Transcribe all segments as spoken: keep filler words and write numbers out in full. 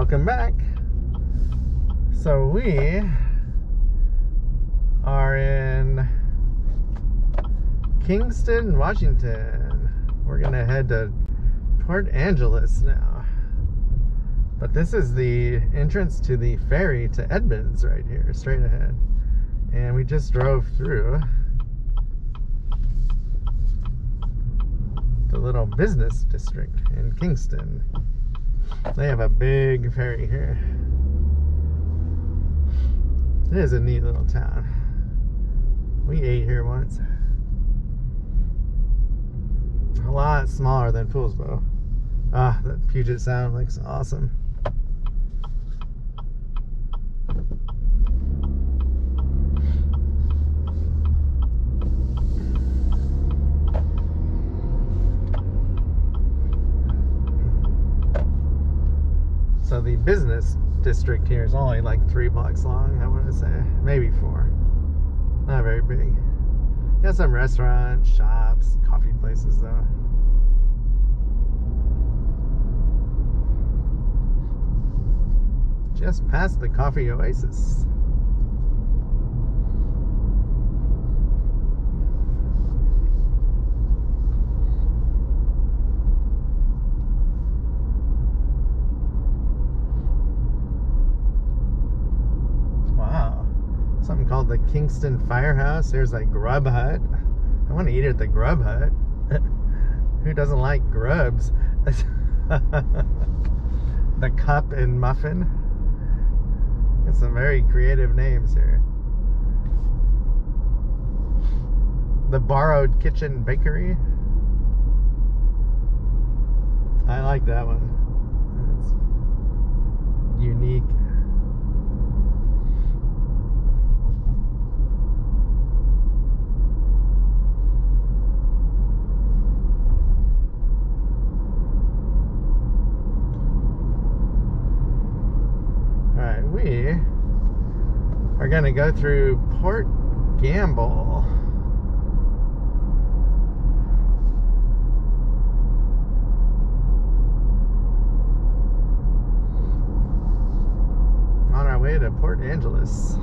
Welcome back. So we are in Kingston, Washington. We're gonna head to Port Angeles now. But this is the entrance to the ferry to Edmonds right here, straight ahead. And we just drove through the little business district in Kingston. They have a big ferry here. It is a neat little town. We ate here once. A lot smaller than Poolsbo. Ah, that Puget Sound looks awesome. So the business district here is only like three blocks long, I want to say. Maybe four. Not very big. Got some restaurants, shops, coffee places though. Just past the coffee oasis. Something called the Kingston Firehouse. There's a grub hut. I want to eat at the grub hut. Who doesn't like grubs? The Cup and Muffin. Got some very creative names here. The Borrowed Kitchen Bakery. I like that one. It's unique. We are going to go through Port Gamble. On our way to Port Angeles.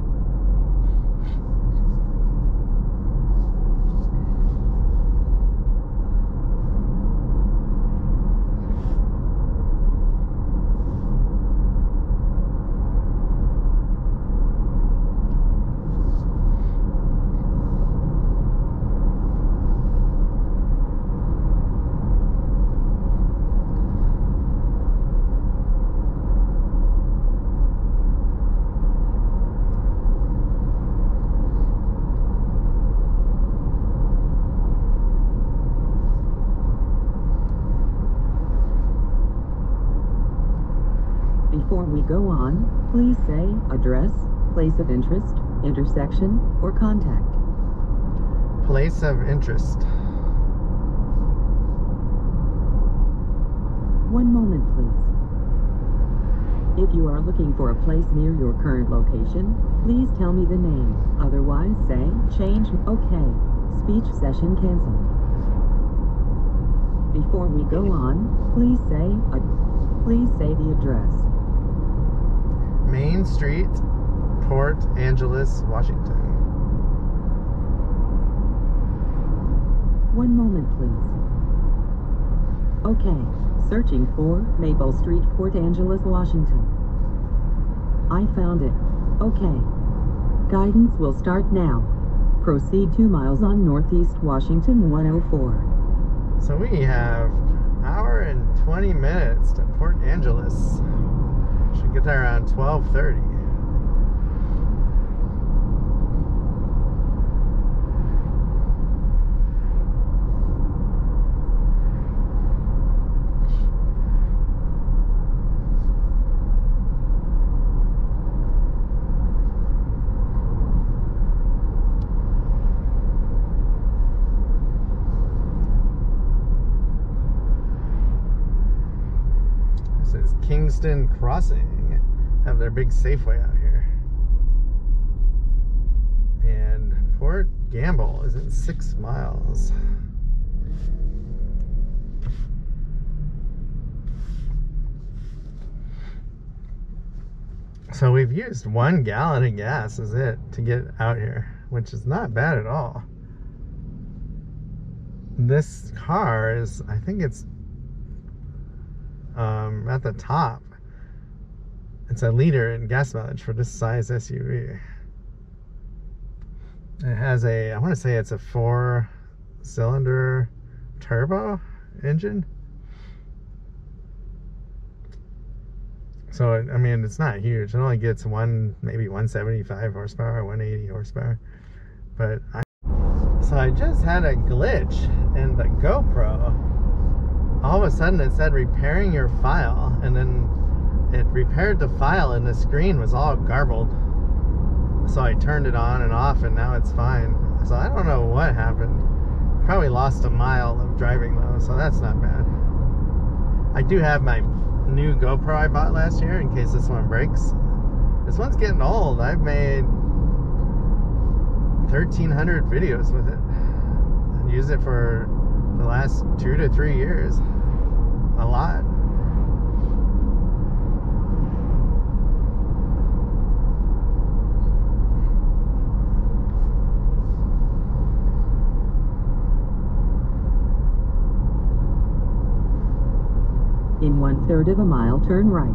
Before we go on, please say address, place of interest, intersection, or contact. Place of interest. One moment, please. If you are looking for a place near your current location, please tell me the name. Otherwise, say change. Okay. Speech session canceled. Before we go on, please say a, please say the address. Main Street, Port Angeles, Washington. One moment, please. Okay, searching for Maple Street, Port Angeles, Washington. I found it. Okay. Guidance will start now. Proceed two miles on Northeast Washington one oh four. So we have an hour and twenty minutes to Port Angeles. Should get there around twelve thirty. This is Kingston Crossing. Have their big Safeway out here. And Port Gamble is in six miles. So we've used one gallon of gas is it to get out here, which is not bad at all. This car is, I think it's um, at the top. It's a liter in gas mileage for this size S U V. It has a, I want to say it's a four cylinder turbo engine. So, I mean, it's not huge. It only gets one, maybe one seventy-five horsepower, one eighty horsepower. But I, so I just had a glitch in the GoPro. All of a sudden it said repairing your file, and then it repaired the file and the screen was all garbled. So I turned it on and off and now it's fine. So I don't know what happened. Probably lost a mile of driving though, so that's not bad. I do have my new GoPro I bought last year in case this one breaks. This one's getting old. I've made thirteen hundred videos with it. I used it for the last two to three years. A lot. In one third of a mile, turn right.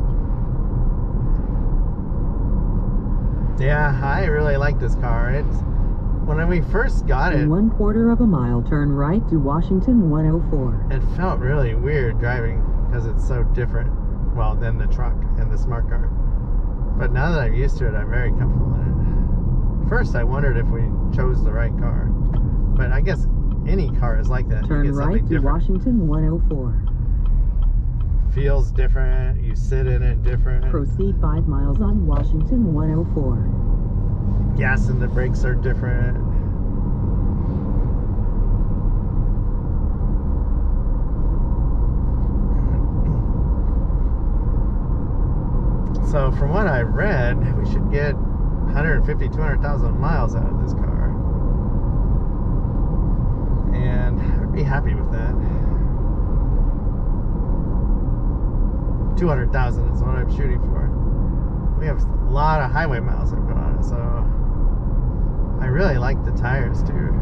Yeah, I really like this car. It's when we first got it. In one quarter of a mile, turn right to Washington one oh four. It felt really weird driving because it's so different, well, than the truck and the smart car. But now that I'm used to it, I'm very comfortable in it. First, I wondered if we chose the right car, but I guess any car is like that. Turn you get right to different. Washington one oh four. Feels different. You sit in it different. Proceed five miles on Washington one oh four. Gas and the brakes are different. So from what I read, we should get one fifty, two hundred thousand miles out of this car. And I'd be happy with that. two hundred thousand is what I'm shooting for. We have a lot of highway miles I've got on it, so I really like the tires too.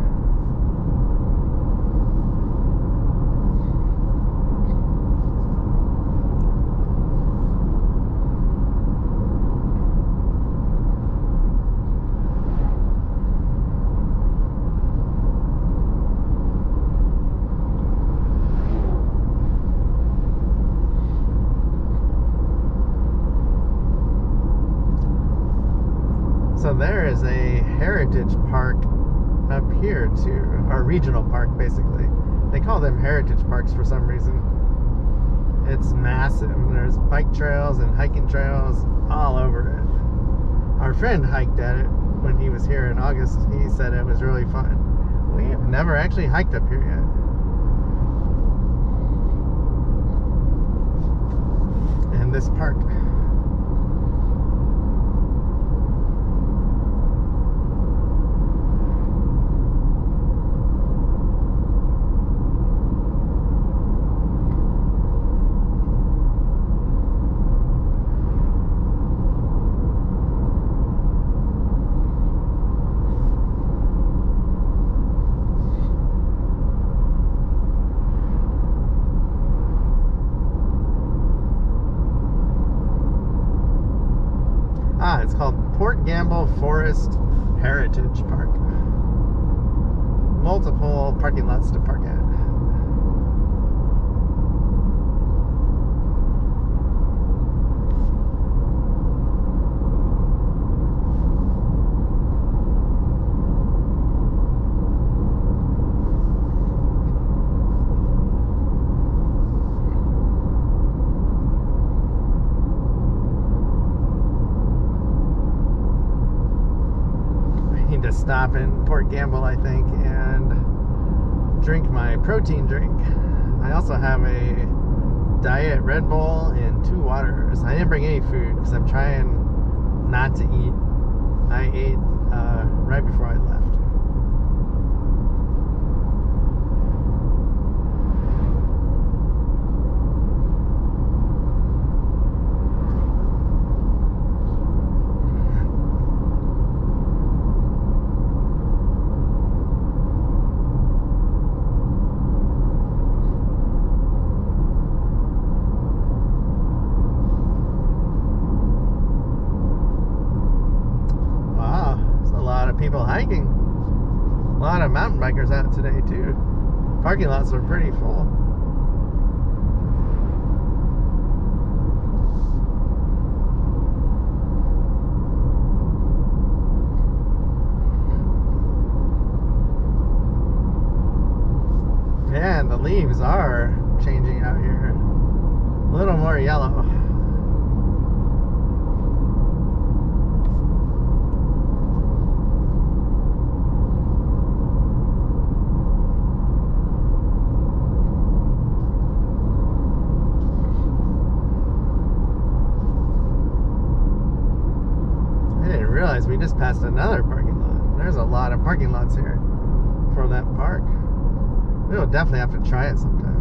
So there is a heritage park up here too, or regional park basically. They call them heritage parks for some reason. It's massive. There's bike trails and hiking trails all over it. Our friend hiked at it when he was here in August. He said it was really fun. We have never actually hiked up here yet. And this park. Ah, it's called Port Gamble Forest Heritage Park. Multiple parking lots to park at. To stop in Port Gamble, I think, and drink my protein drink. I also have a diet Red Bull and two waters. I didn't bring any food because I'm trying not to eat. I ate uh, right before I left. A lot of mountain bikers out today too. Parking lots are pretty full. Yeah, and the leaves are changing out here. A little more yellow. We just passed another parking lot. There's a lot of parking lots here for that park. We'll definitely have to try it sometime.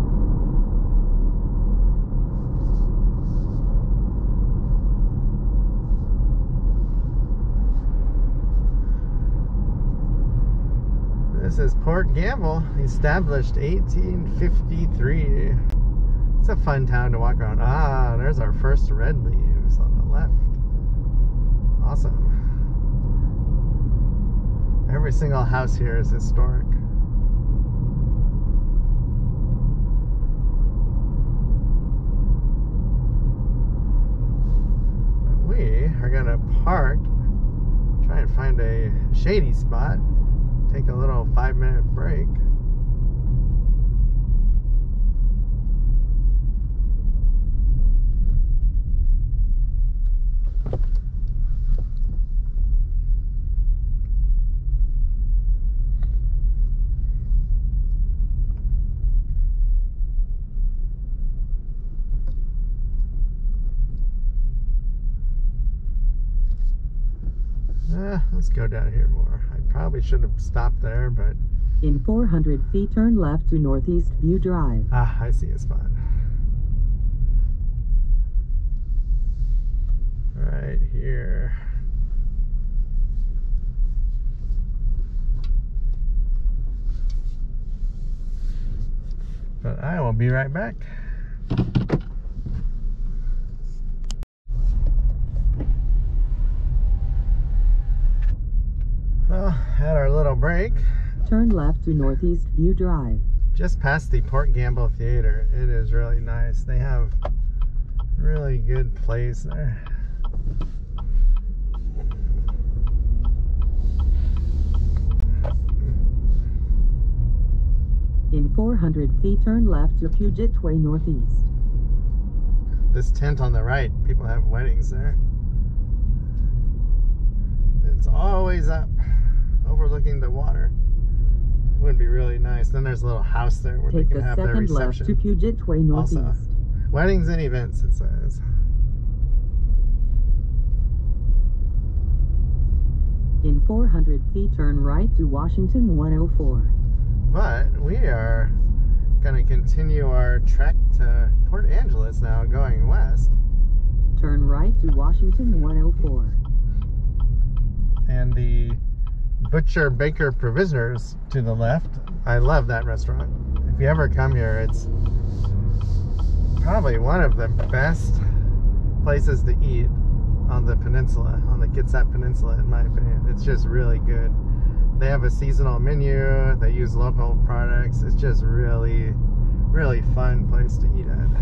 This is Port Gamble, established eighteen fifty-three. It's a fun town to walk around. Ah, there's our first red leaves on the left. Awesome. Every single house here is historic. We are gonna park, try and find a shady spot, take a little five minute break. Uh, let's go down here more. I probably should have stopped there, but... In four hundred feet, turn left to Northeast View Drive. Ah, I see a spot. Right here. But I will be right back. Well, had our little break. Turn left to Northeast View Drive. Just past the Port Gamble Theater. It is really nice. They have really good plays there. In four hundred feet, turn left to Puget Way Northeast. This tent on the right, people have weddings there. It's always up, overlooking the water. It would be really nice. Then there's a little house there where Take they can the have their second left reception. to Puget Way Northeast. Also, weddings and events, it says. In four hundred feet, turn right to Washington one oh four. But we are going to continue our trek to Port Angeles now, going west. Turn right to Washington one oh four. And the Butcher Baker Provisioners to the left. I love that restaurant. If you ever come here, it's probably one of the best places to eat on the peninsula, on the Kitsap Peninsula, in my opinion. It's just really good. They have a seasonal menu. They use local products. It's just really, really fun place to eat at.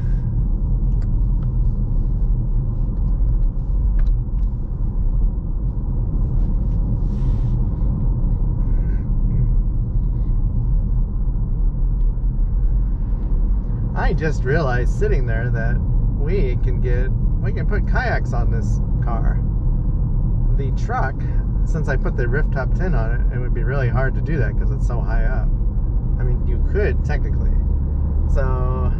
I just realized sitting there that we can get, we can put kayaks on this car. The truck, since I put the rooftop tent on it, it would be really hard to do that because it's so high up. I mean, you could technically. So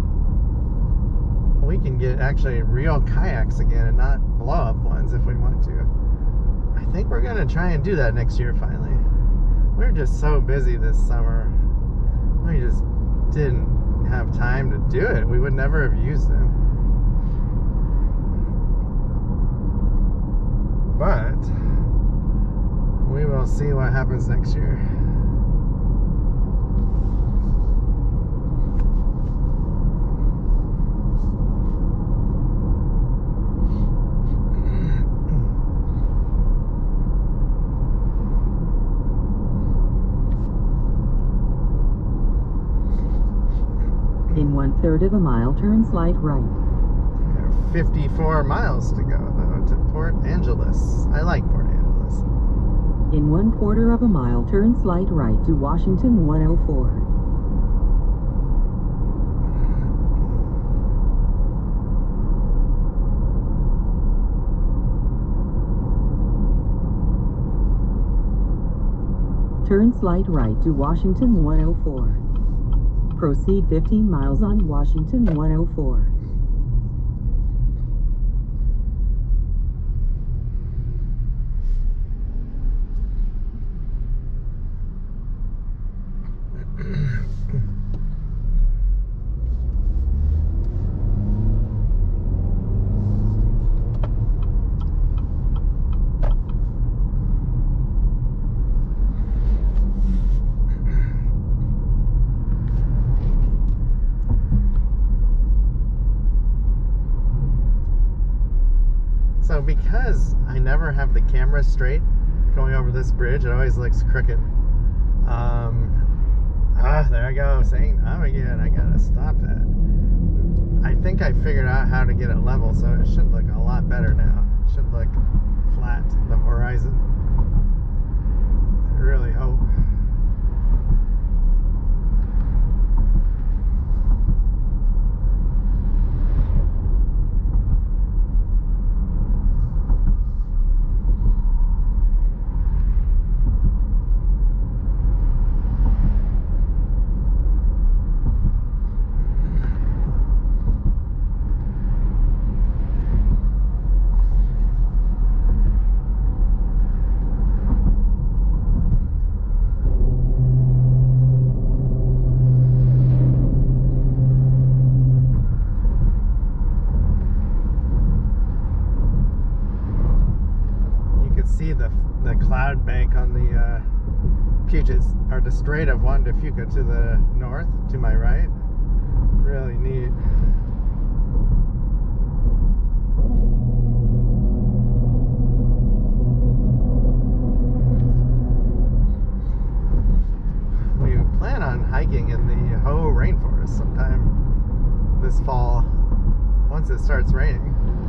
we can get actually real kayaks again and not blow up ones if we want to. I think we're gonna try and do that next year finally. We're just so busy this summer. We just didn't have time to do it. We would never have used them. But we will see what happens next year. third of a mile, turn slight right. fifty-four miles to go, though, to Port Angeles. I like Port Angeles. In one quarter of a mile, turn slight right to Washington one oh four. Turn slight right to Washington one oh four. Proceed fifteen miles on Washington one oh four. So because I never have the camera straight going over this bridge, it always looks crooked. Um, ah, there I go, saying um again, I gotta stop that. I think I figured out how to get it level, so it should look a lot better now. It should look flat, the horizon. I really hope. See the the cloud bank on the uh, Puget, or the Strait of Juan de Fuca to the north, to my right. Really neat. We plan on hiking in the Hoh rainforest sometime this fall, once it starts raining.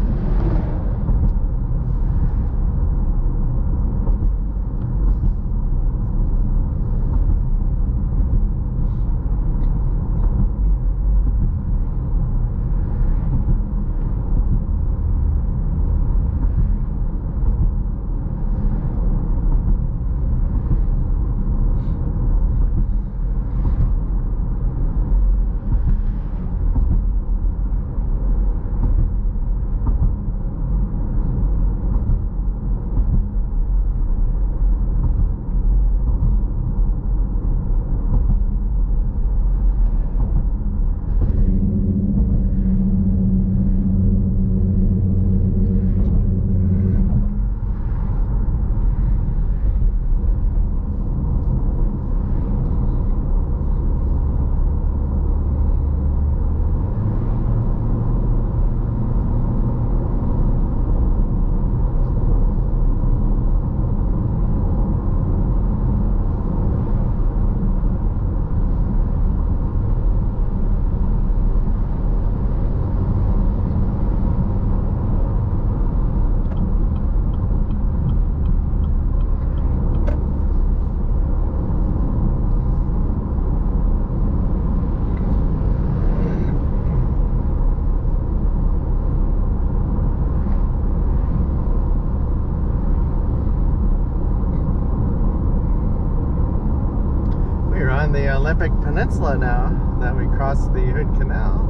On the Olympic Peninsula now that we crossed the Hood Canal.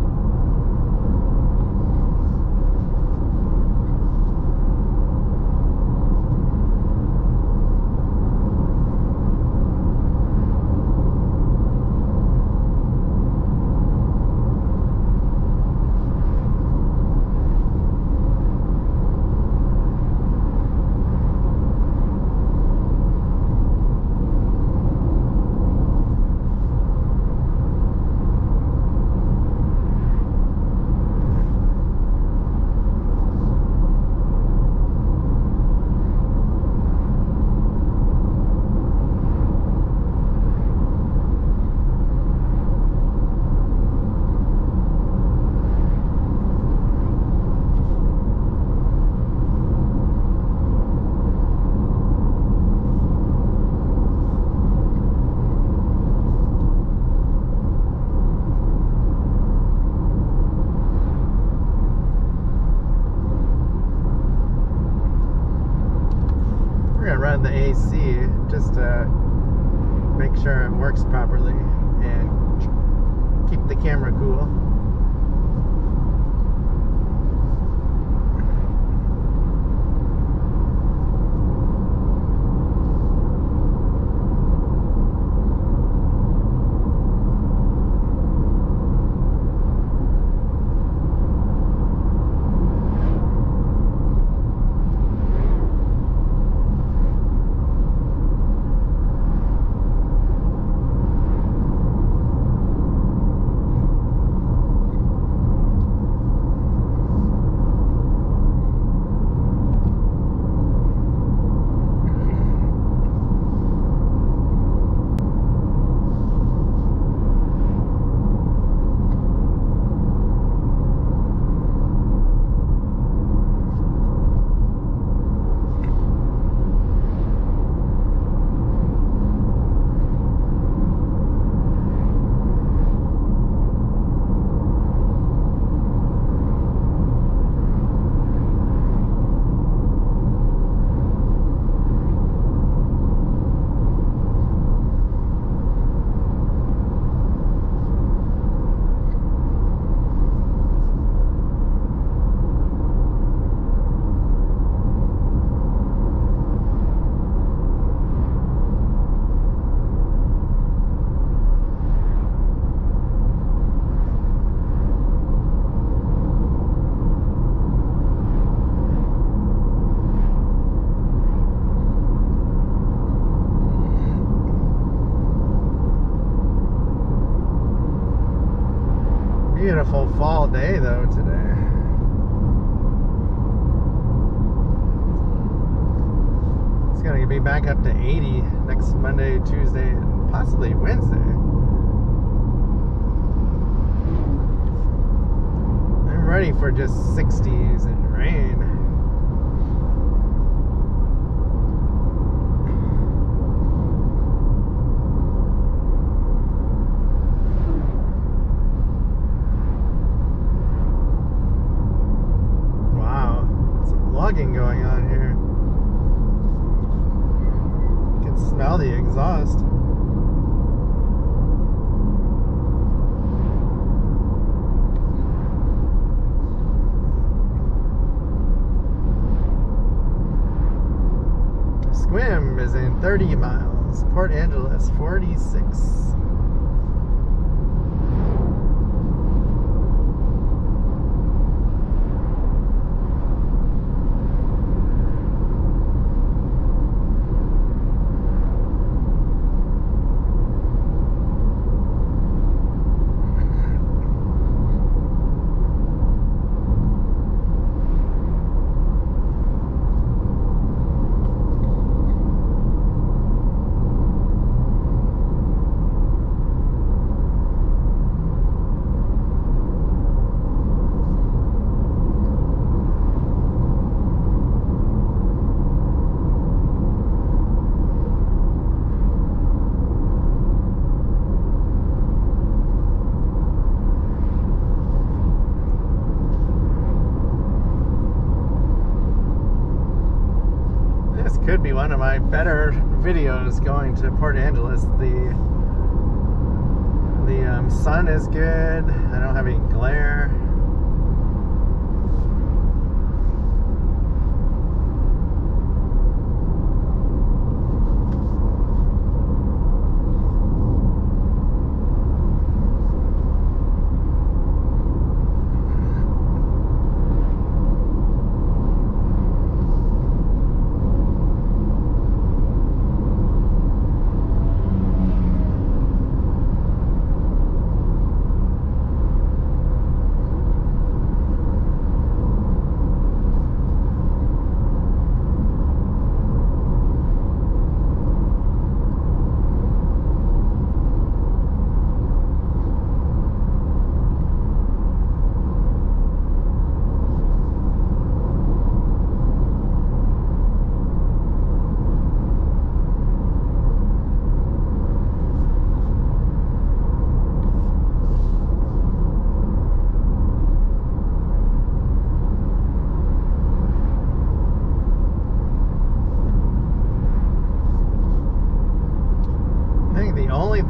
of the A C just to make sure it works properly and keep the camera cool. Beautiful fall day though today. It's gonna be back up to eighty next Monday, Tuesday, and possibly Wednesday. I'm ready for just sixties and rain. Going on here. You can smell the exhaust. Sequim is in thirty miles. Port Angeles forty-six. Could be one of my better videos going to Port Angeles. The the um, sun is good. I don't have any glare.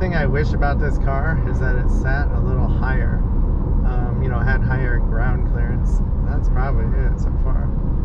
thing I wish about this car is that it sat a little higher. Um, you know, had higher ground clearance. That's probably it so far.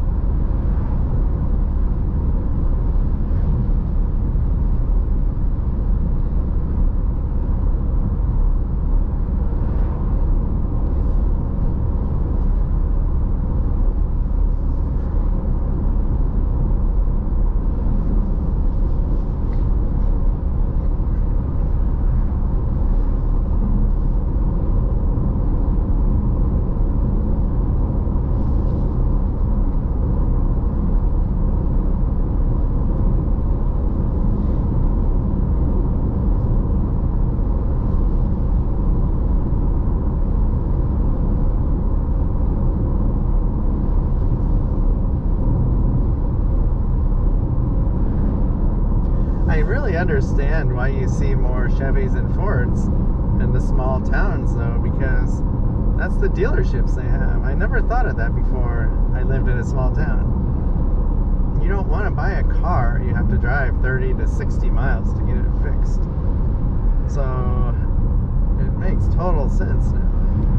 I really understand why you see more Chevys and Fords in the small towns, though, because that's the dealerships they have. I never thought of that before I lived in a small town. You don't want to buy a car, you have to drive thirty to sixty miles to get it fixed. So it makes total sense now.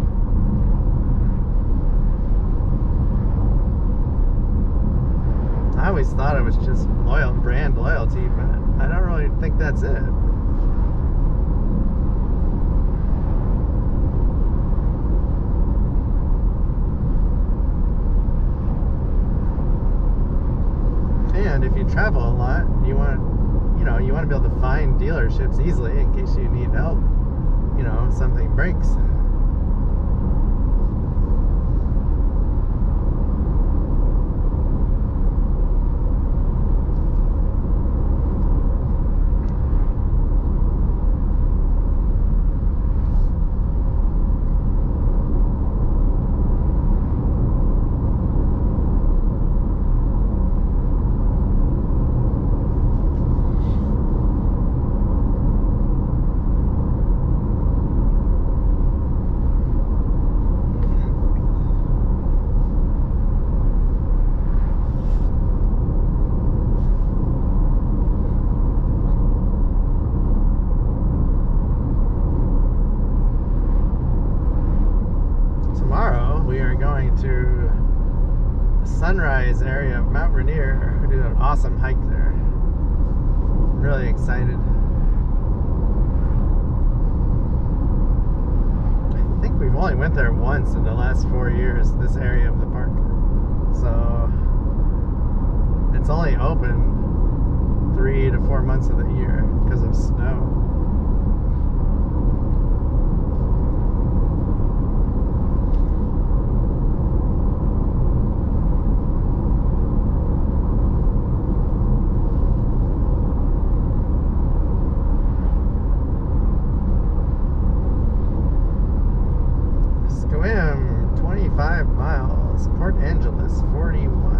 I always thought it was just loyal brand loyalty, but I don't really think that's it. And if you travel a lot, you want, you know, you want to be able to find dealerships easily in case you need help. You know, something breaks. To the sunrise area of Mount Rainier. We did an awesome hike there. I'm really excited. I think we've only went there once in the last four years, this area of the park. So it's only open three to four months of the year because of snow. twenty-five miles, Port Angeles, forty-one.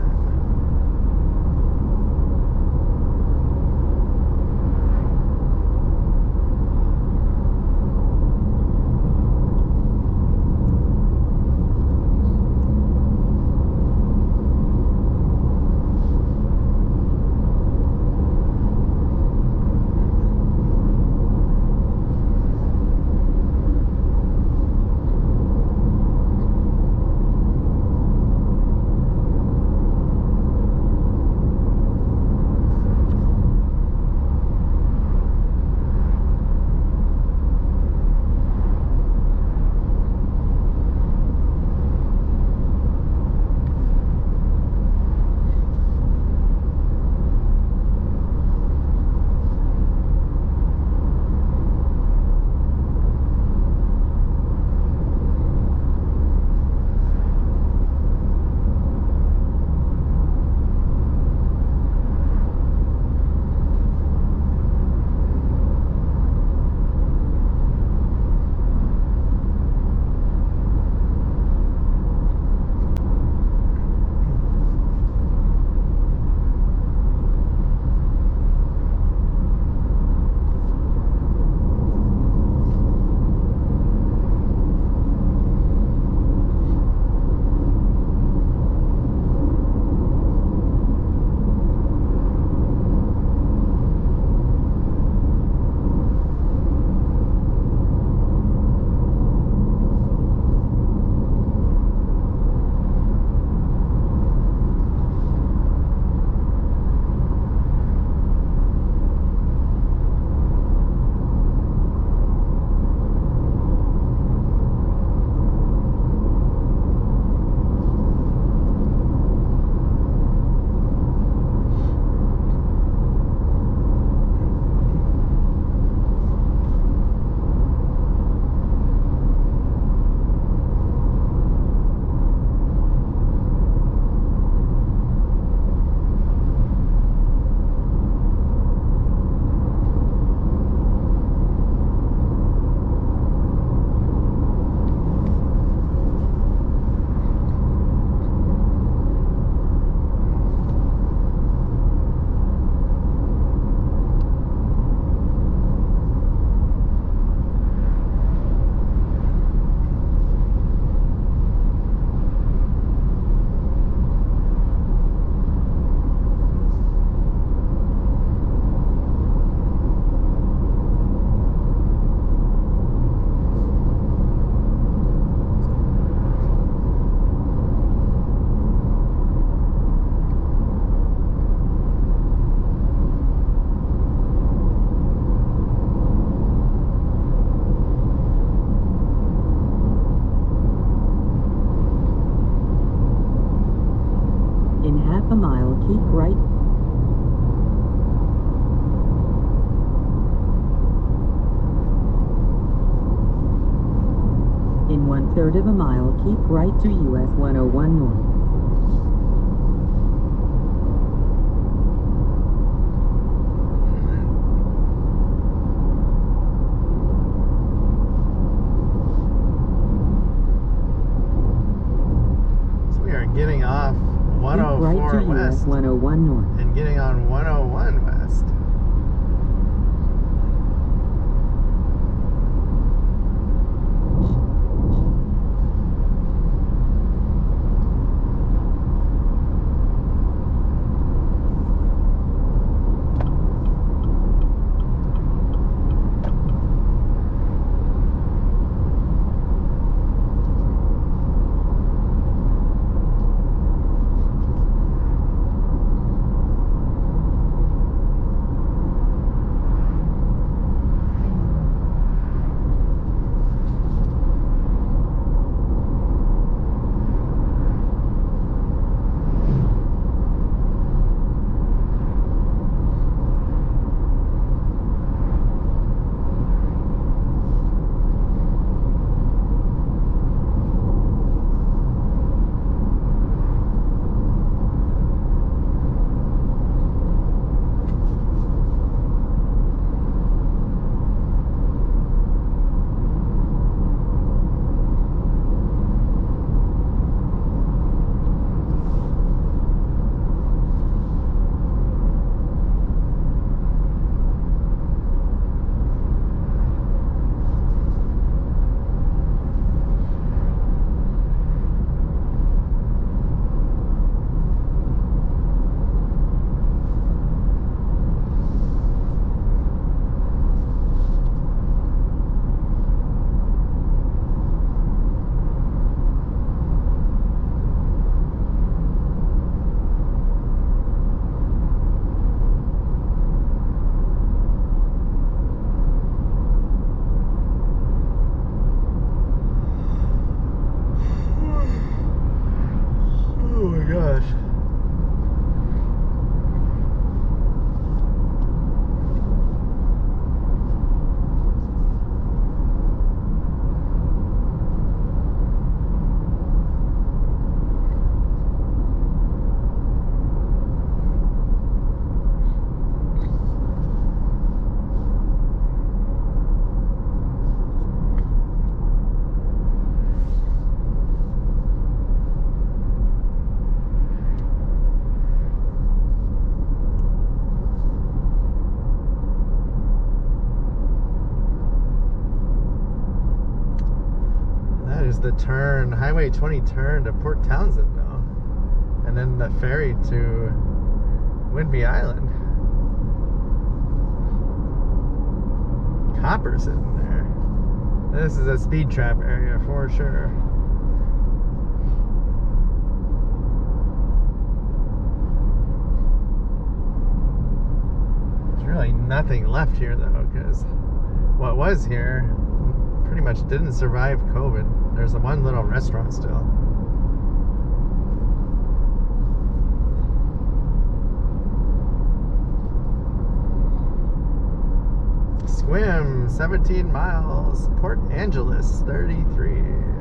half a mile, keep right. In one third of a mile, keep right to U S one oh one North. Getting off one oh four right to West U S one oh one North and getting on one oh one West. The turn, Highway twenty turn to Port Townsend now, and then the ferry to Whidbey Island. Copper's sitting there. This is a speed trap area for sure. There's really nothing left here though, because what was here pretty much didn't survive COVID. There's a one little restaurant still. Sequim, seventeen miles. Port Angeles, thirty-three.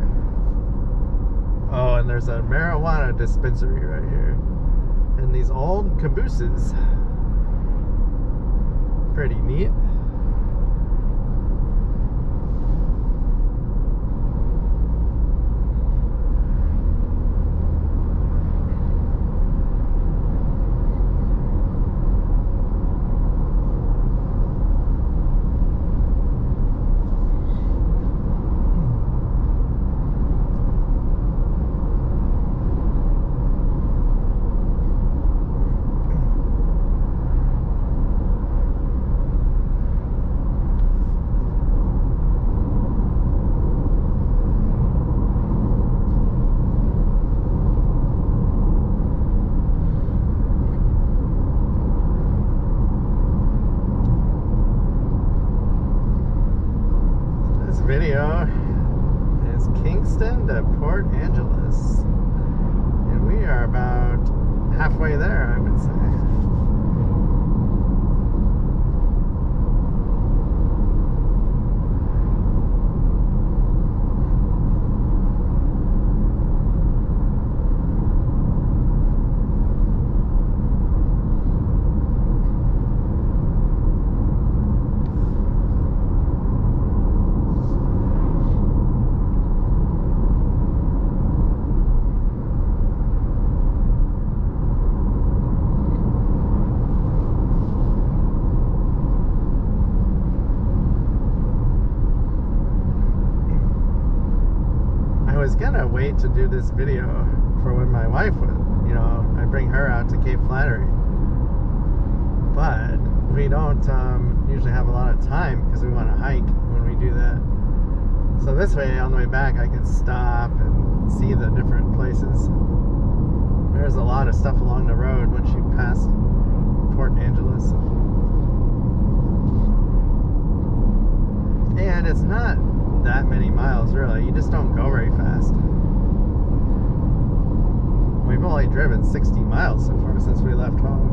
Oh, and there's a marijuana dispensary right here. And these old cabooses. Pretty neat. Video is Kingston to Port Angeles, and we are about halfway halfway there, I would say. I was gonna wait to do this video for when my wife would, you know, I bring her out to Cape Flattery. But we don't um, usually have a lot of time because we want to hike when we do that. So this way, on the way back, I can stop and see the different places. There's a lot of stuff along the road once you pass Port Angeles. And it's not that many miles, really. You just don't go very fast. We've only driven sixty miles so far since we left home.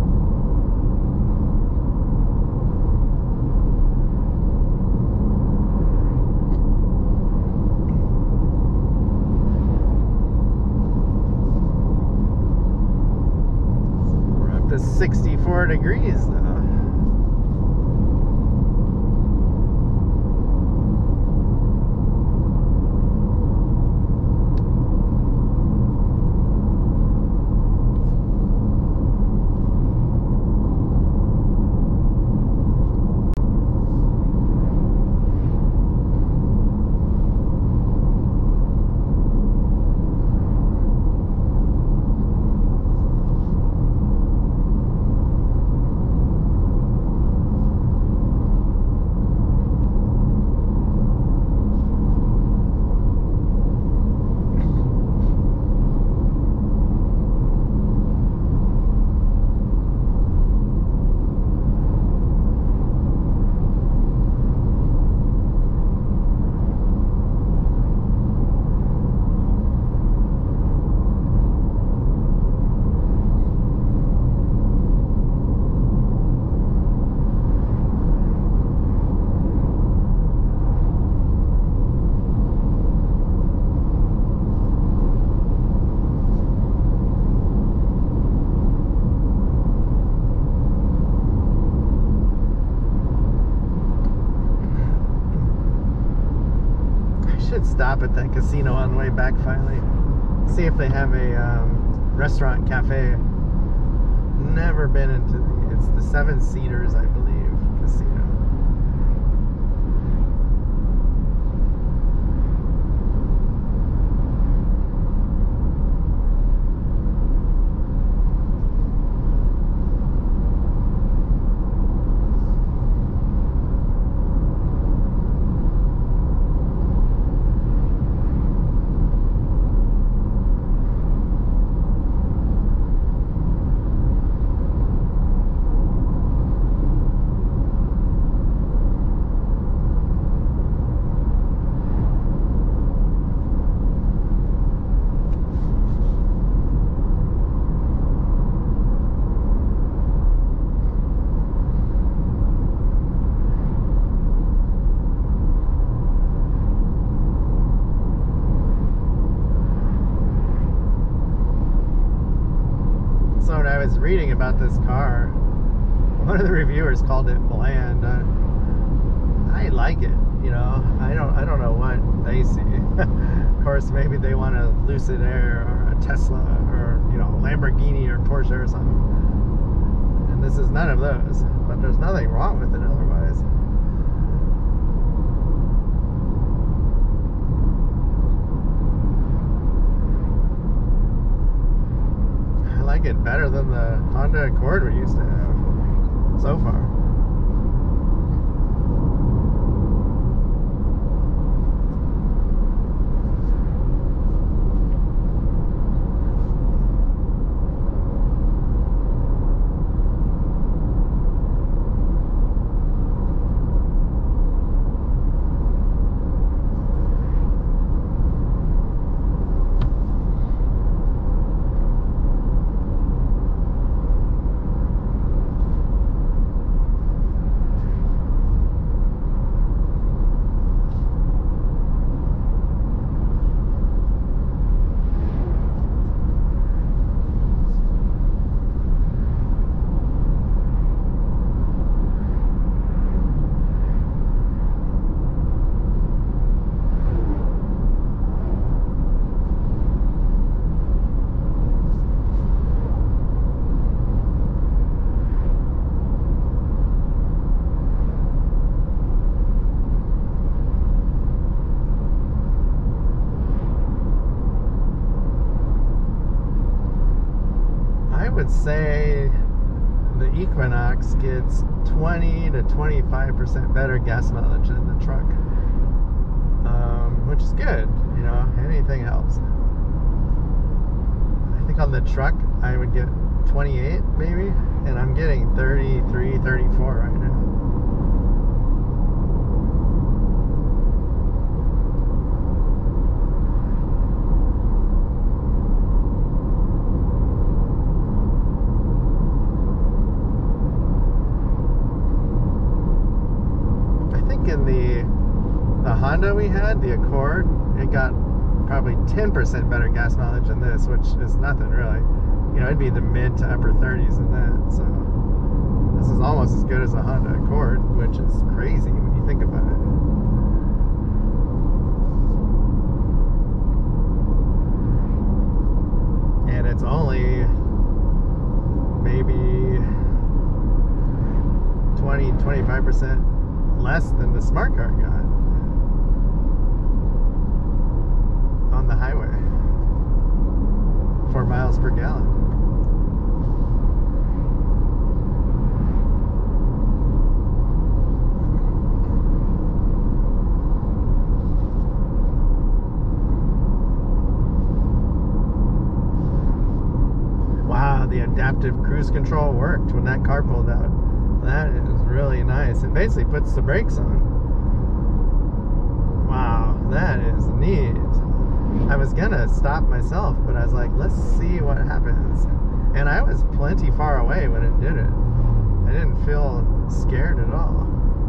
We're up to sixty-four degrees now. Stop at that casino on the way back finally. See if they have a um, restaurant cafe. Never been into the, it's the Seven Cedars, I believe, casino. When I was reading about this car, one of the reviewers called it bland. Uh, I like it, you know. I don't, I don't know what they see. Of course, maybe they want a Lucid Air or a Tesla or, you know, Lamborghini or Porsche or something. And this is none of those. But there's nothing wrong with it otherwise. I like it better than the Honda Accord we used to have so far. would say the Equinox gets twenty to twenty-five percent better gas mileage than the truck, um, which is good. You know, anything helps. I think on the truck I would get twenty-eight maybe, and I'm getting thirty-three, thirty-four right now. In the the Honda we had, the Accord, it got probably ten percent better gas mileage than this, which is nothing really. You know, it'd be the mid to upper thirties in that. So this is almost as good as a Honda Accord, which is crazy when you think about it. And it's only maybe twenty, twenty-five percent less than the smart car got on the highway. Four miles per gallon. Wow, the adaptive cruise control worked when that car pulled out. That is really nice. It basically puts the brakes on. Wow, that is neat. I was gonna stop myself, but I was like, let's see what happens. And I was plenty far away when it did it. I didn't feel scared at all.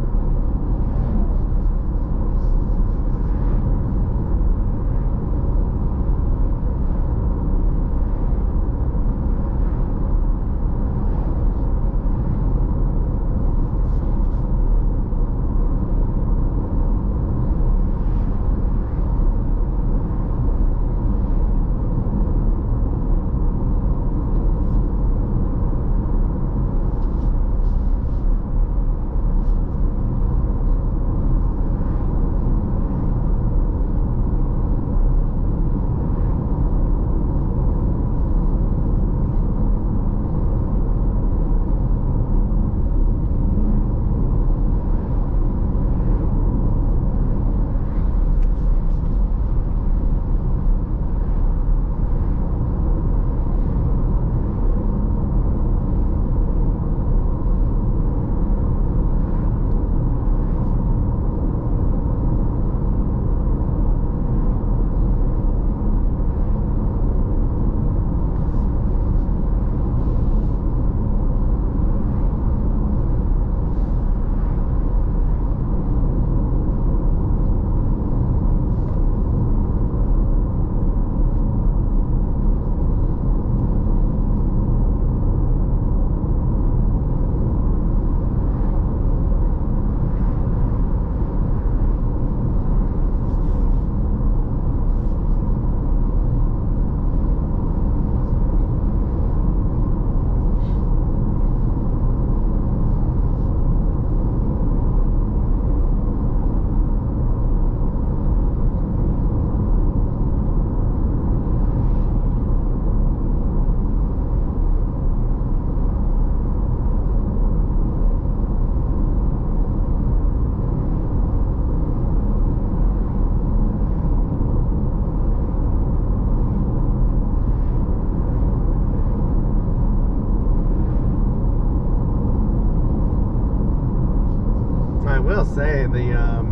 Say the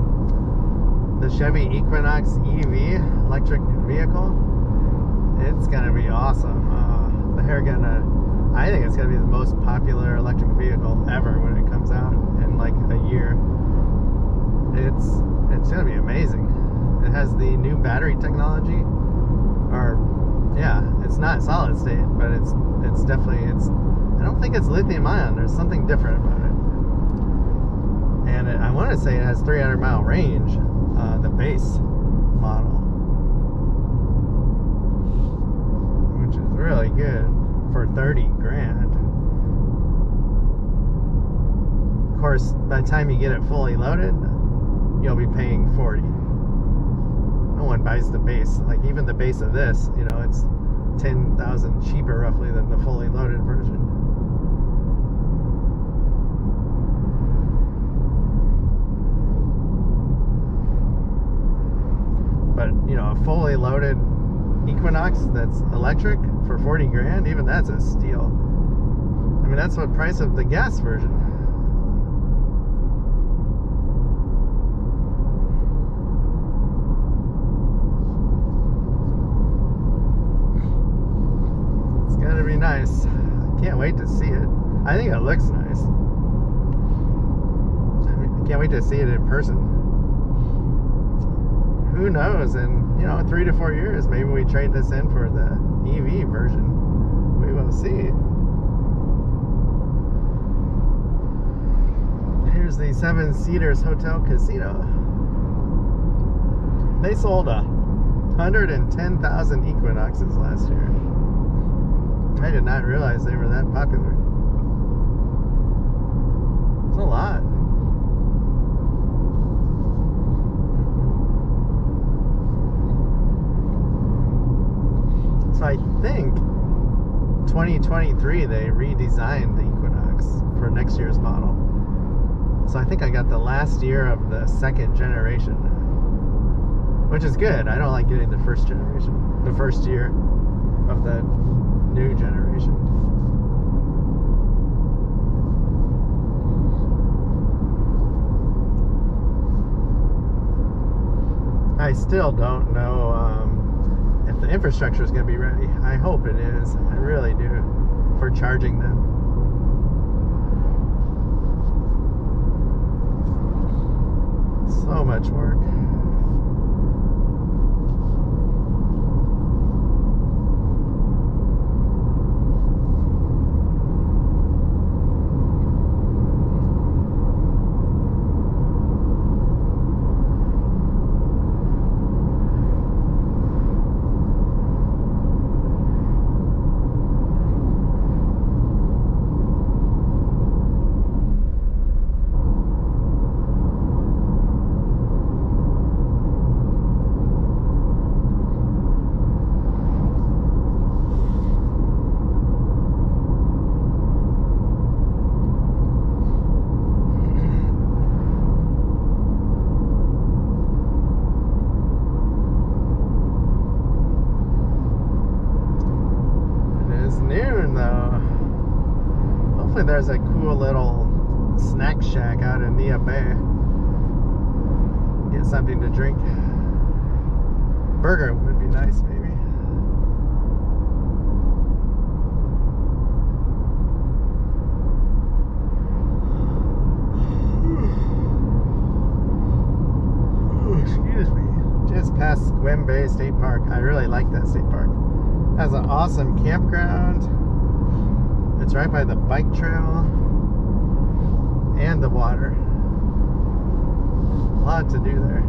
um, the Chevy Equinox E V electric vehicle, it's gonna be awesome. Uh, they're gonna, I think it's gonna be the most popular electric vehicle ever when it comes out in like a year. It's it's gonna be amazing. It has the new battery technology, or yeah, it's not solid state, but it's it's definitely it's. I don't think it's lithium ion. There's something different about it. And it, I want to say it has three hundred mile range, uh, the base model, which is really good for thirty grand. Of course, by the time you get it fully loaded, you'll be paying forty. No one buys the base. Like even the base of this, you know, it's ten thousand cheaper roughly than the fully loaded version. fully loaded Equinox that's electric for forty grand, even that's a steal. I mean, that's what price of the gas version. It's gonna be nice. I can't wait to see it. I think it looks nice. I mean, I can't wait to see it in person. Who knows? In, you know, three to four years, maybe we trade this in for the E V version. We will see. Here's the Seven Cedars Hotel Casino. They sold a hundred and ten thousand Equinoxes last year. I did not realize they were that popular. It's a lot. So I think twenty twenty-three they redesigned the Equinox for next year's model. So I think I got the last year of the second generation, which is good. I don't like getting the first generation, the first year of the new generation. I still don't know um, if the infrastructure is going to be ready. I hope it is. I really do, for charging them. So much work. There's a cool little snack shack out in Nia Bay. Get something to drink. Burger would be nice, maybe. Excuse me. Just past Sequim Bay State Park. I really like that state park. It has an awesome campground. It's right by the bike trail and the water. A lot to do there.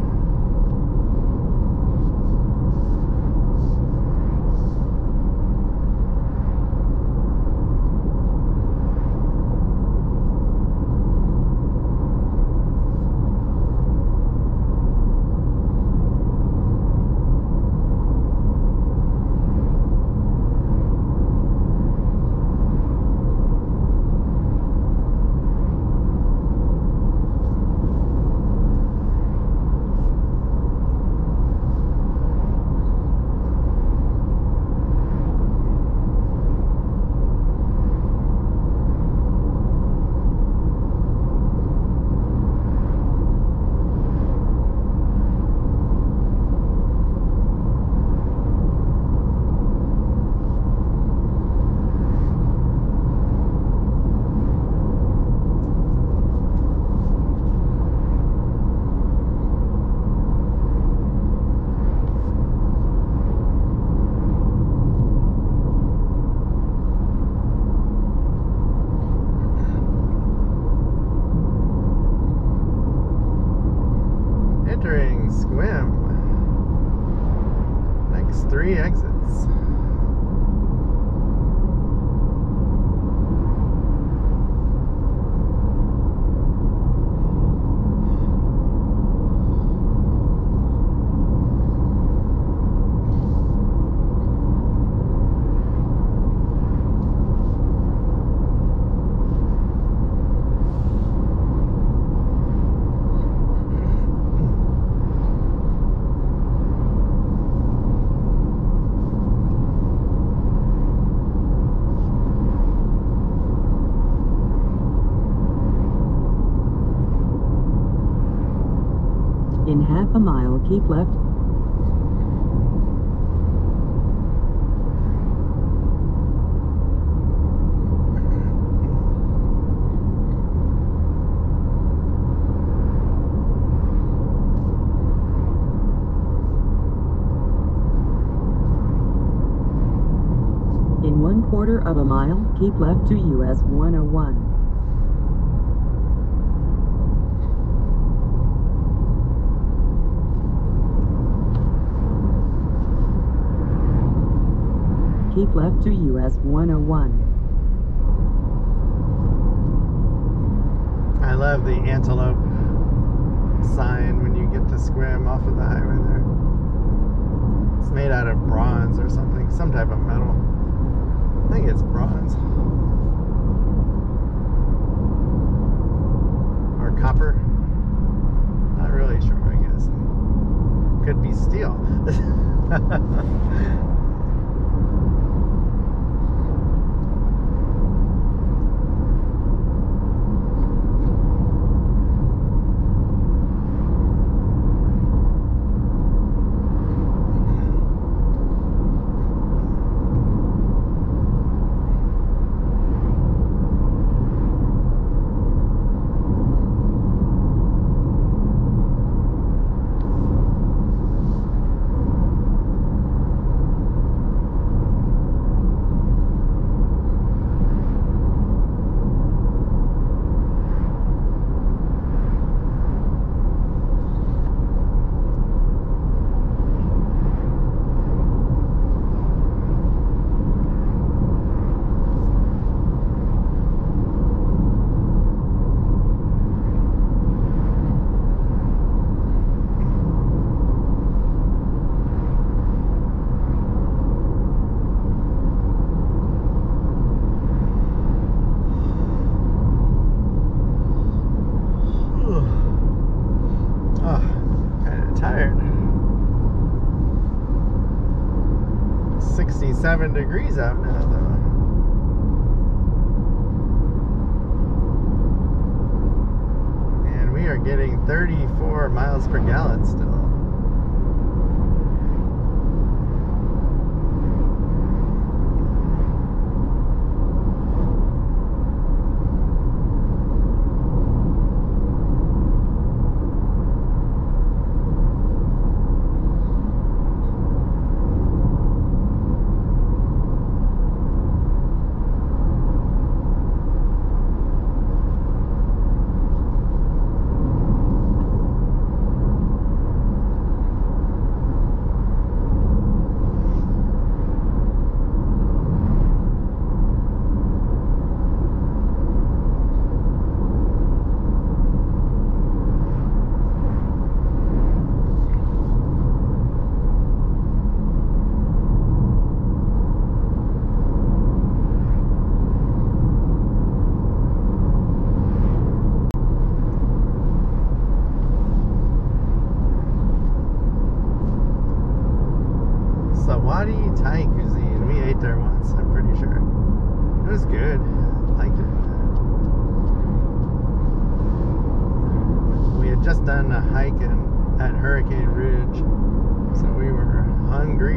Entering Sequim. Next three exits. half a mile, keep left. In one quarter of a mile, keep left to U S one oh one. Keep left to U S one oh one. I love the antelope sign when you get to Sequim off of the highway there. It's made out of bronze or something, some type of metal. I think it's bronze. Or copper. Not really sure, I guess. Could be steel. sixty-seven degrees out now, though. And we are getting thirty-four miles per gallon still. Thai cuisine. We ate there once, I'm pretty sure. It was good. I liked it. We had just done a hike in, at Hurricane Ridge, so we were hungry.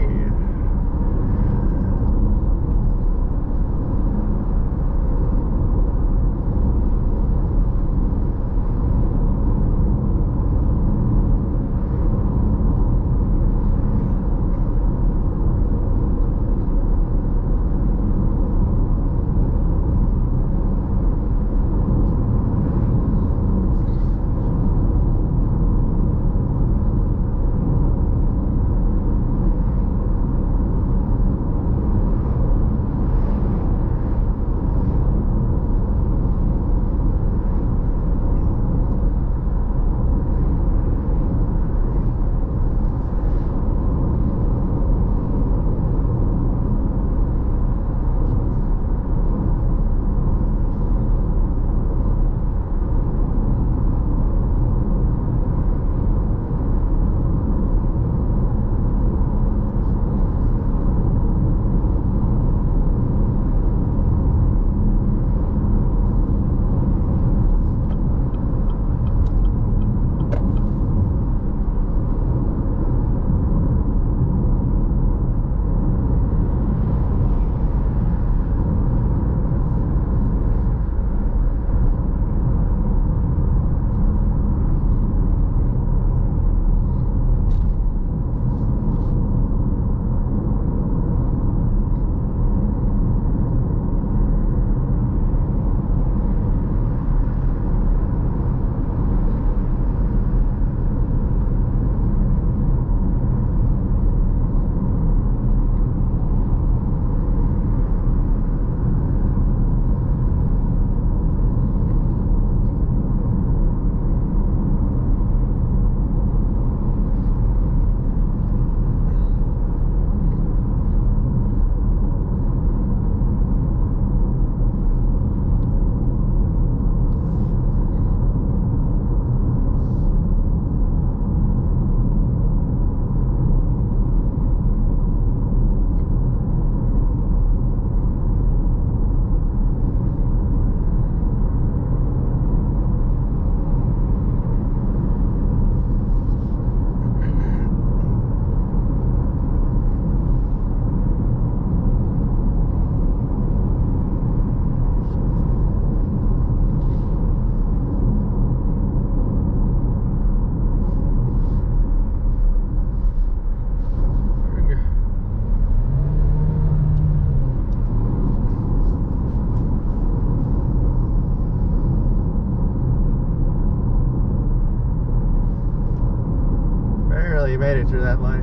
barely made it through that light.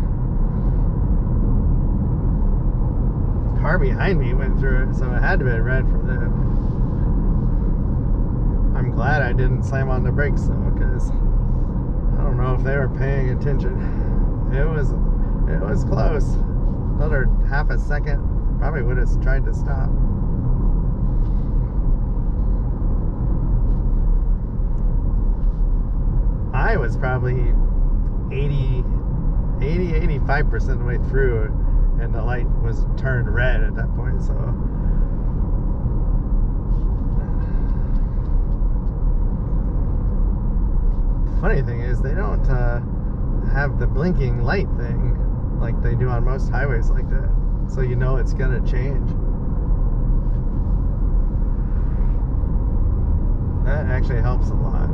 Car behind me went through it, so it had to be red for them. I'm glad I didn't slam on the brakes though, because I don't know if they were paying attention. It was, it was close. Another half a second, probably would have tried to stop. I was probably eighty, eighty, eighty-five percent of the way through, and the light was turned red at that point, so. The funny thing is, they don't uh, have the blinking light thing like they do on most highways like that, so you know it's gonna change. That actually helps a lot.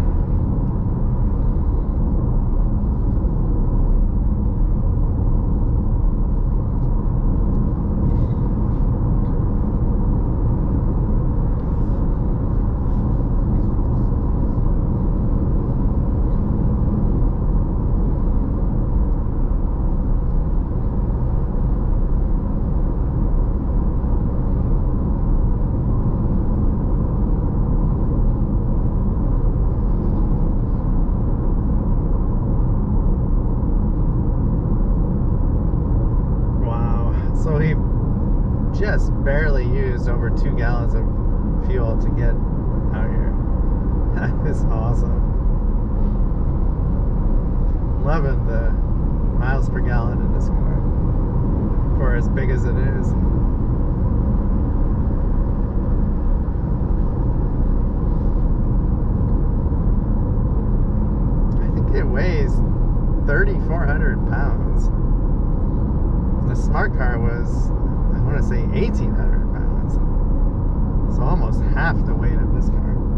So he just barely used over two gallons of fuel to get out here. That is awesome. Loving the miles per gallon in this car for as big as it is. I think it weighs thirty-four hundred pounds. The smart car was, I want to say, eighteen hundred pounds. So almost half the weight of this car.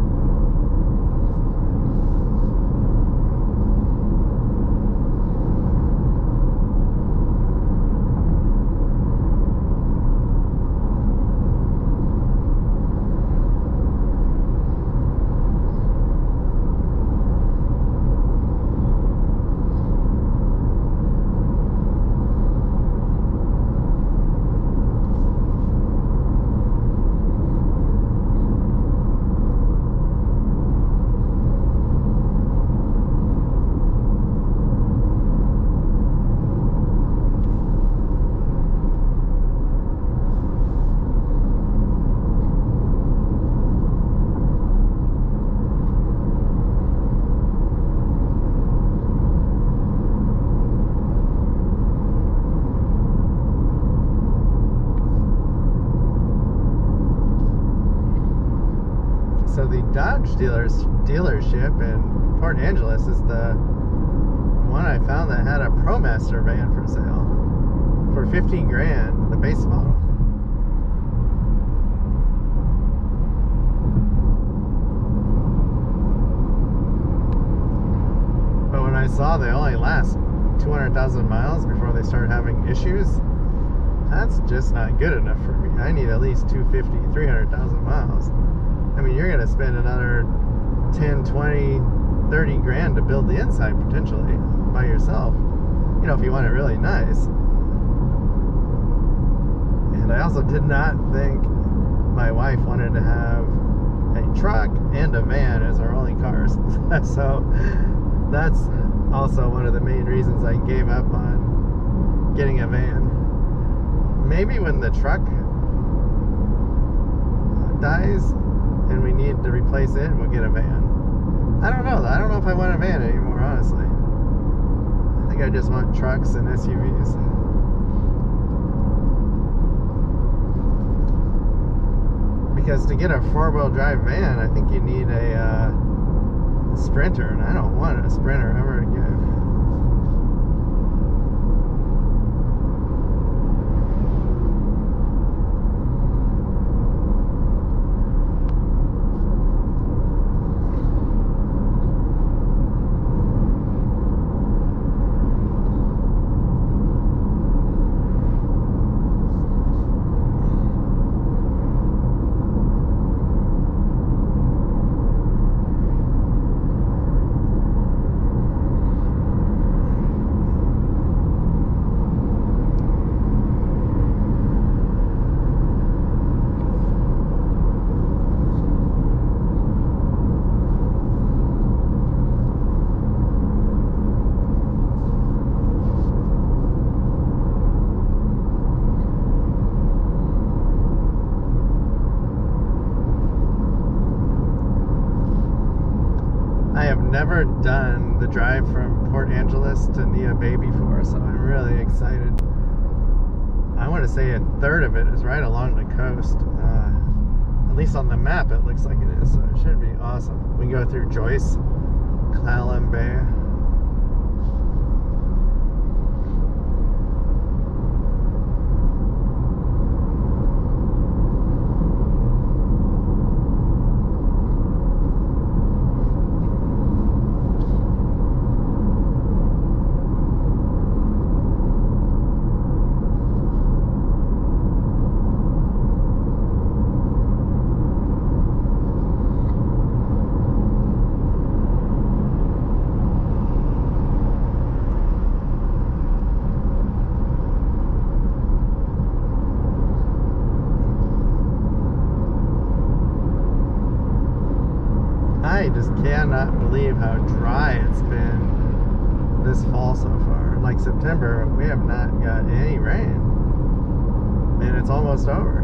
So the Dodge dealers dealership in Port Angeles is the one I found that had a ProMaster van for sale for fifty grand, the base model. But when I saw they only last two hundred thousand miles before they start having issues, that's just not good enough for me. I need at least two hundred fifty, three hundred thousand miles. I mean, you're going to spend another ten, twenty, thirty grand to build the inside potentially by yourself. You know, if you want it really nice. And I also did not think my wife wanted to have a truck and a van as our only cars. So that's also one of the main reasons I gave up on getting a van. Maybe when the truck dies and we need to replace it, we'll get a van. I don't know. I don't know if I want a van anymore, honestly. I think I just want trucks and S U Vs. Because to get a four-wheel drive van, I think you need a, uh, a Sprinter, and I don't want a Sprinter ever again. never done the drive from Port Angeles to Neah Bay before, so I'm really excited. I want to say a third of it is right along the coast. Uh, at least on the map it looks like it is, so it should be awesome. We go through Joyce, Clallam Bay. I just cannot believe how dry it's been this fall so far. Like September, we have not got any rain. And it's almost over.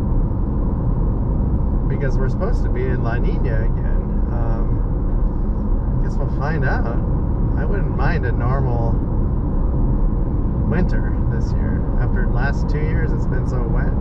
Because we're supposed to be in La Nina again. Um, I guess we'll find out. I wouldn't mind a normal winter this year. After the last two years, it's been so wet.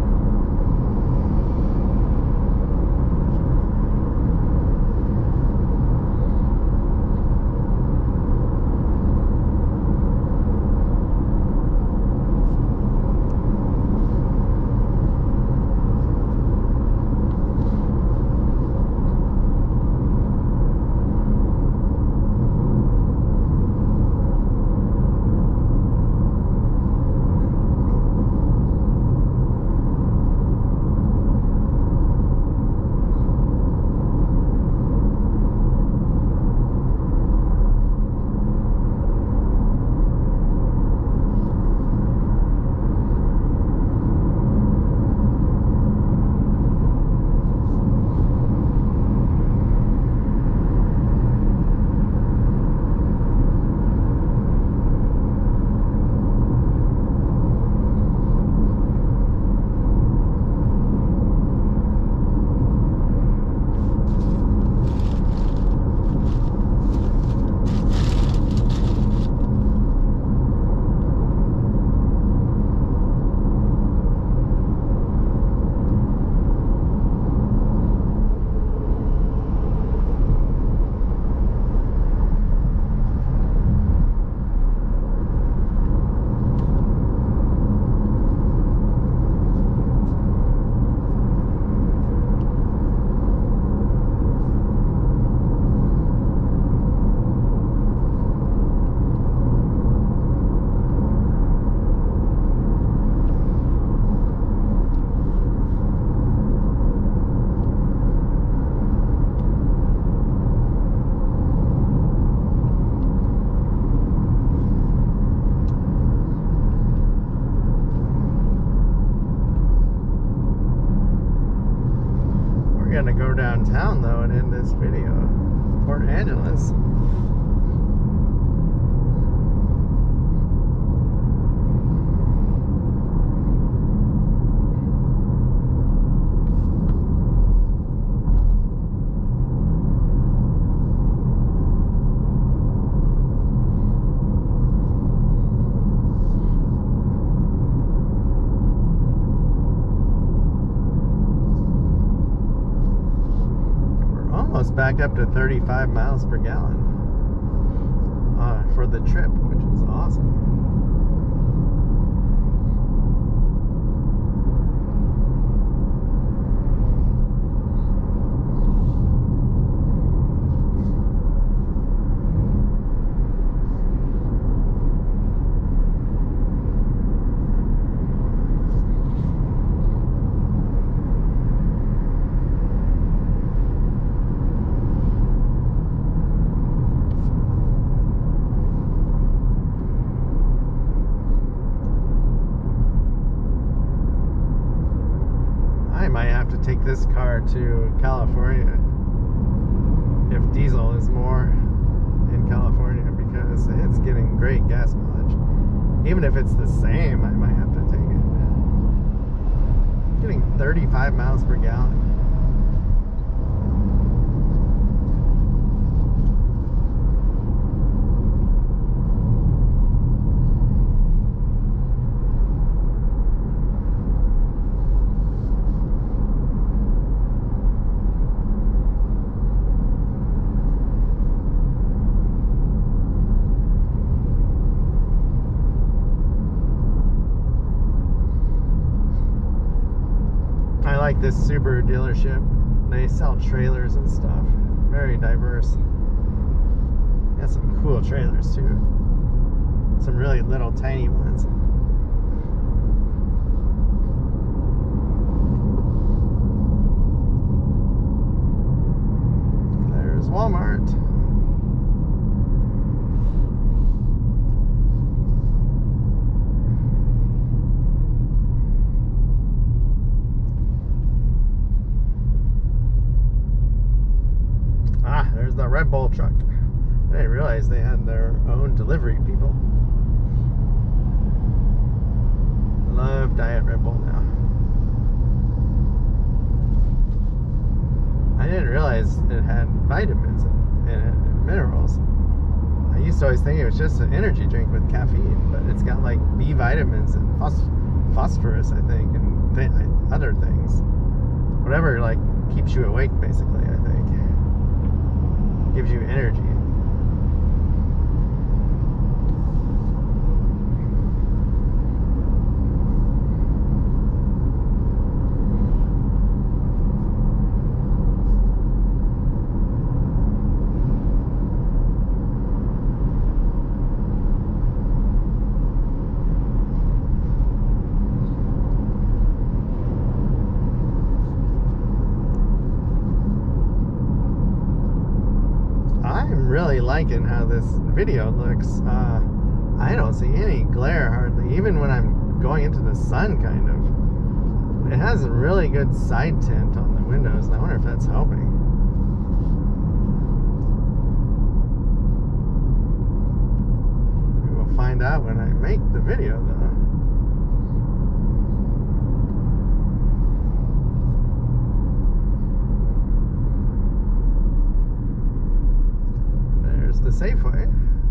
Gonna go downtown though and end this video. Port Angeles. Back up to thirty-five miles per gallon uh, for the trip, which is awesome. Take this car to California if diesel is more in California, because it's getting great gas mileage. Even if it's the same, I might have to take it. Getting thirty-five miles per gallon. this Subaru dealership. They sell trailers and stuff. Very diverse. Got some cool trailers too. Some really little tiny ones. There's Walmart. Ah, there's the Red Bull truck. I didn't realize they had their own delivery people. Love Diet Red Bull now. I didn't realize it had vitamins in it and minerals. I used to always think it was just an energy drink with caffeine, but it's got like B vitamins and phos phosphorus, I think, and th other things. Whatever like keeps you awake, basically, I think. Gives you energy. I'm really liking how this video looks. Uh, I don't see any glare hardly, even when I'm going into the sun, kind of. It has a really good side tint on the windows, and I wonder if that's helping. We will find out when I make the video, though. The Safeway.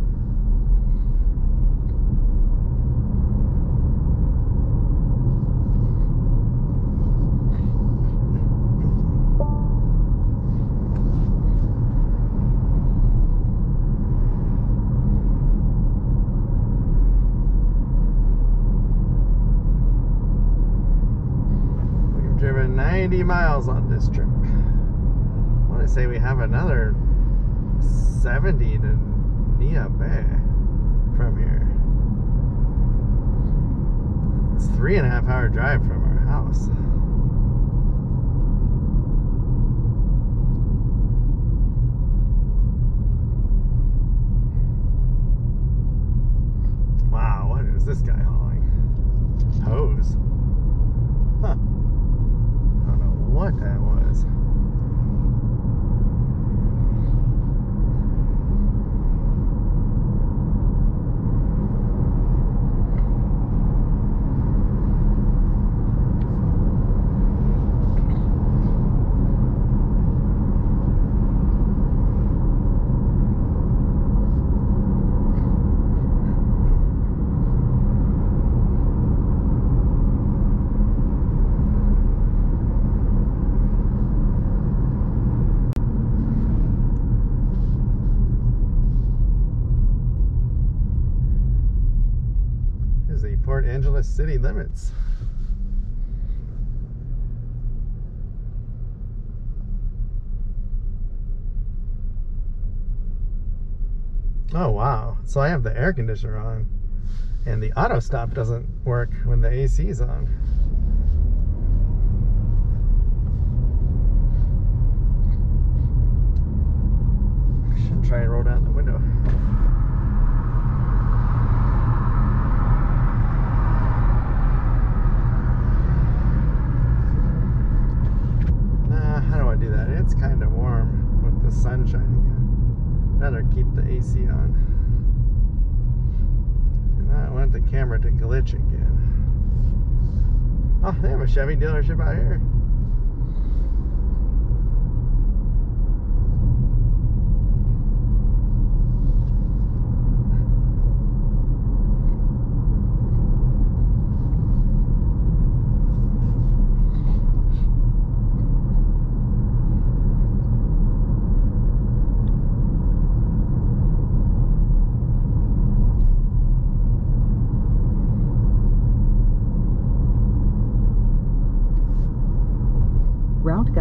We've driven ninety miles on this trip. I want to say we have another seventy to Nia Bay from here. It's a three and a half hour drive from our house. Wow, what is this guy hauling? Hose. Huh. I don't know what that was. The Port Angeles city limits. Oh wow, so I have the air conditioner on and the auto stop doesn't work when the A C is on. I should try and roll down the window. How do I do that? It's kind of warm with the sun shining in. Rather keep the A C on. And I want the camera to glitch again. Oh, they have a Chevy dealership out here.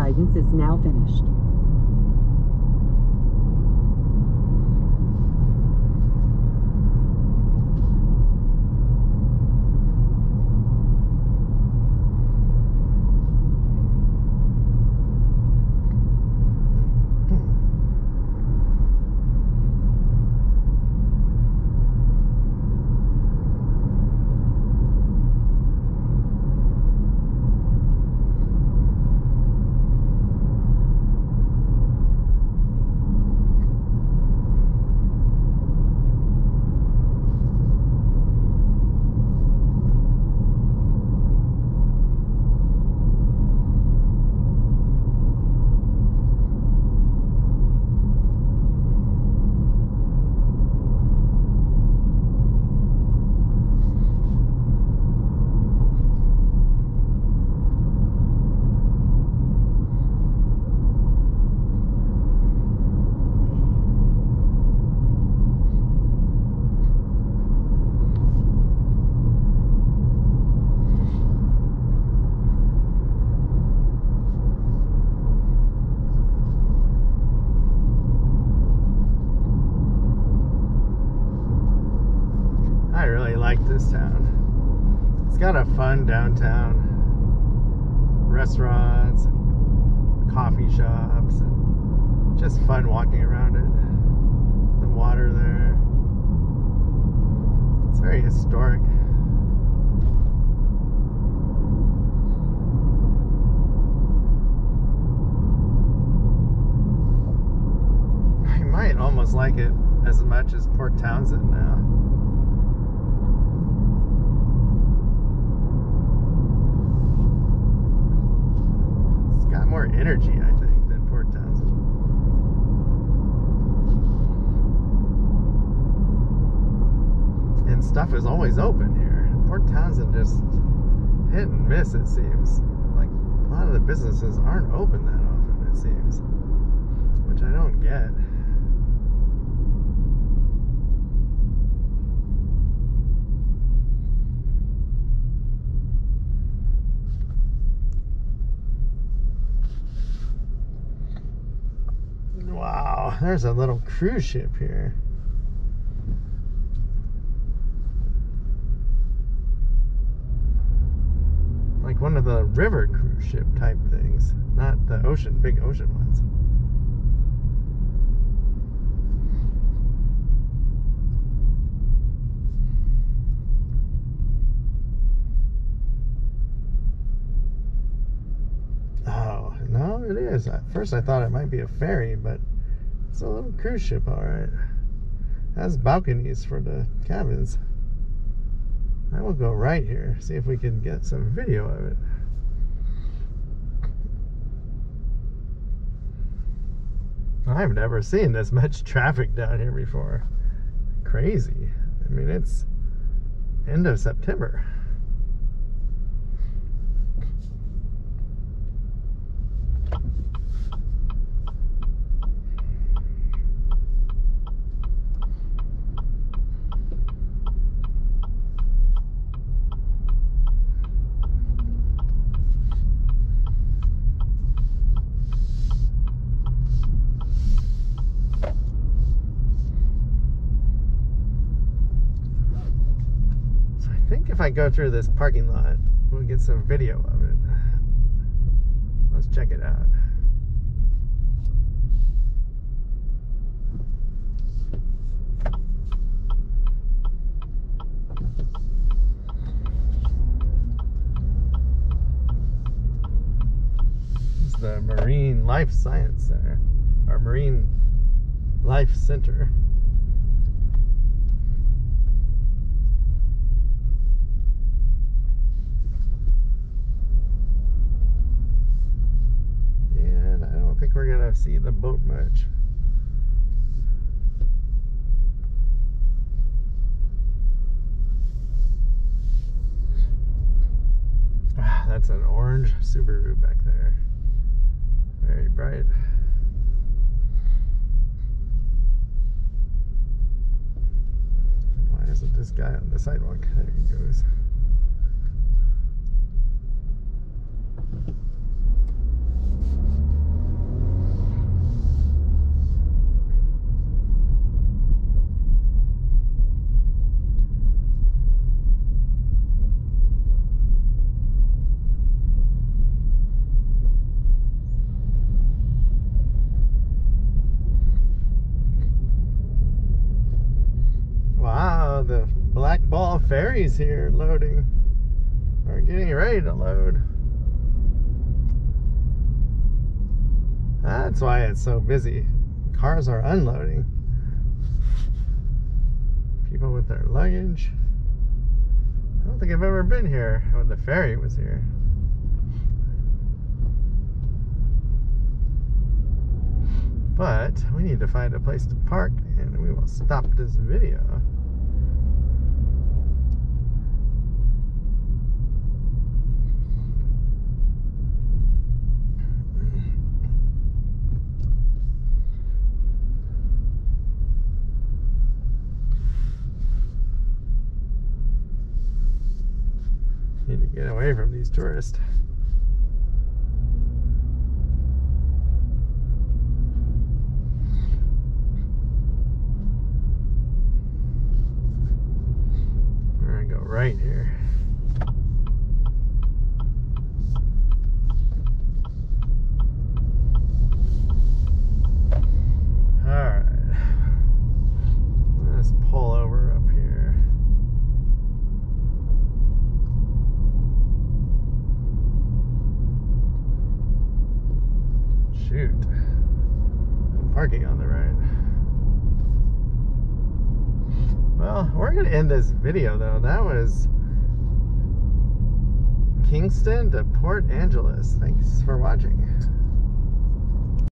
guidance is now finished. This town. It's got a fun downtown, restaurants and coffee shops, and just fun walking around it. The water there. It's very historic. I might almost like it as much as Port Townsend now. More energy, I think, than Port Townsend. And stuff is always open here. Port Townsend just hit and miss, it seems. Like, a lot of the businesses aren't open that often, it seems. Which I don't get. Wow, there's a little cruise ship here. Like one of the river cruise ship type things, not the ocean, big ocean ones. Oh, no, it is. At first I thought it might be a ferry, but it's a little cruise ship, all right. It has balconies for the cabins. I will go right here, see if we can get some video of it. I've never seen this much traffic down here before. Crazy. I mean, it's end of September. If I go through this parking lot, we'll get some video of it. Let's check it out. This is the Marine Life Science Center, or Marine Life Center. I think we're gonna see the boat much. Ah, that's an orange Subaru back there. Very bright. Why isn't this guy on the sidewalk? There he goes. Blackball ferries here loading. Or getting ready to load. That's why it's so busy. Cars are unloading. People with their luggage. I don't think I've ever been here when the ferry was here. But we need to find a place to park, and we will stop this video. Need to get away from these tourists. We're gonna go right here. Alright. Let's pull over up here. Shoot. I'm parking on the right. Well, we're going to end this video though. That was Kingston to Port Angeles. Thanks for watching.